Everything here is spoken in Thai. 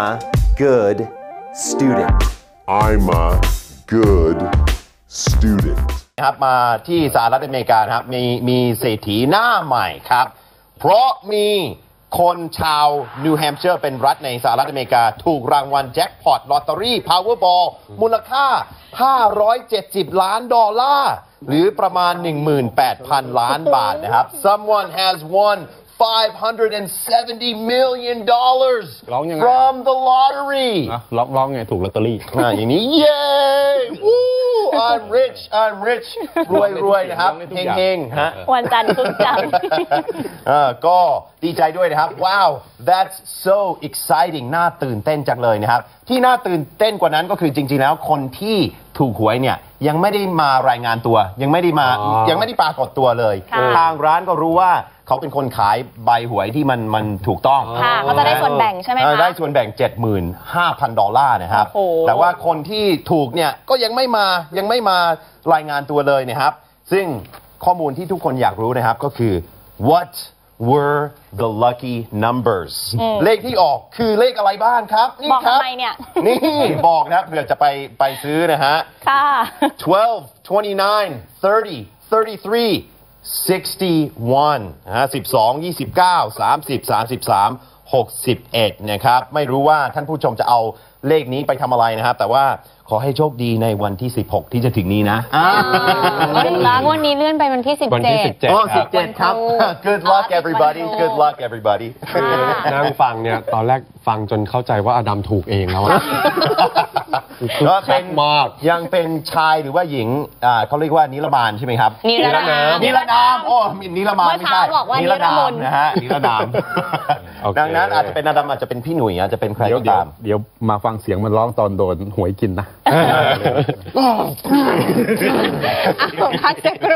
good student I'm a good student ครับมาที่สหรัฐอเมริกาครับมีเศรษฐีหน้าใหม่ครับเพราะมีคนชาวนิวแฮมป์เชอร์เป็นรัฐในสหรัฐอเมริกาถูกรางวัลแจ็คพอตลอตเตอรี่พาวเวอร์บอลมูลค่า$570 ล้านหรือประมาณ 18,000 ล้านบาทนะครับ Someone has won $570 million from the lottery ร้องไงถูกลอตเตอรี่อย่างนี้เย้ I'm rich รวยนะครับเฮงๆฮะวันจันทร์คึกจังก็ดีใจด้วยนะครับว้าว that's so exciting น่าตื่นเต้นจังเลยนะครับที่น่าตื่นเต้นกว่านั้นก็คือจริงๆแล้วคนที่ถูกหวยเนี่ยยังไม่ได้มารายงานตัวยังไม่ได้ปรากฏตัวเลยทางร้านก็รู้ว่าเขาเป็นคนขายใบหวยที่มันถูกต้องเขาจะได้ส่วนแบ่งใช่ไหมคะได้ส่วนแบ่ง$75,000นะครับแต่ว่าคนที่ถูกเนี่ยก็ยังไม่มารายงานตัวเลยนะครับซึ่งข้อมูลที่ทุกคนอยากรู้นะครับก็คือ what were the lucky numbers เลขที่ออกคือเลขอะไรบ้างครับนี่ครับนี่บอกนะเผื่อจะไปซื้อนะฮะ12 29 30 33 61 12 29 30 33 61นะครับไม่รู้ว่าท่านผู้ชมจะเอาเลขนี้ไปทำอะไรนะครับแต่ว่าขอให้โชคดีในวันที่16ที่จะถึงนี้นะวันนี้เลื่อนไปวันที่17 อ๋อ17ครับ Good luck everybody Good luck everybody นั่งฟังเนี่ยตอนแรกฟังจนเข้าใจว่าอดัมถูกเองแล้วก็เป็นยังเป็นชายหรือว่าหญิงเขาเรียกว่านิรบาลใช่ไหมครับนิรนามโอ้นิรบาลไม่ใช่นิรนามนะฮะนิรนามดังนั้นอาจจะเป็นอดัมอาจจะเป็นพี่หนุ่ยอาจจะเป็นใครก็ตามเดี๋ยวมาฟังเสียงมันร้องตอนโดนหวยกินนะพักสักครู่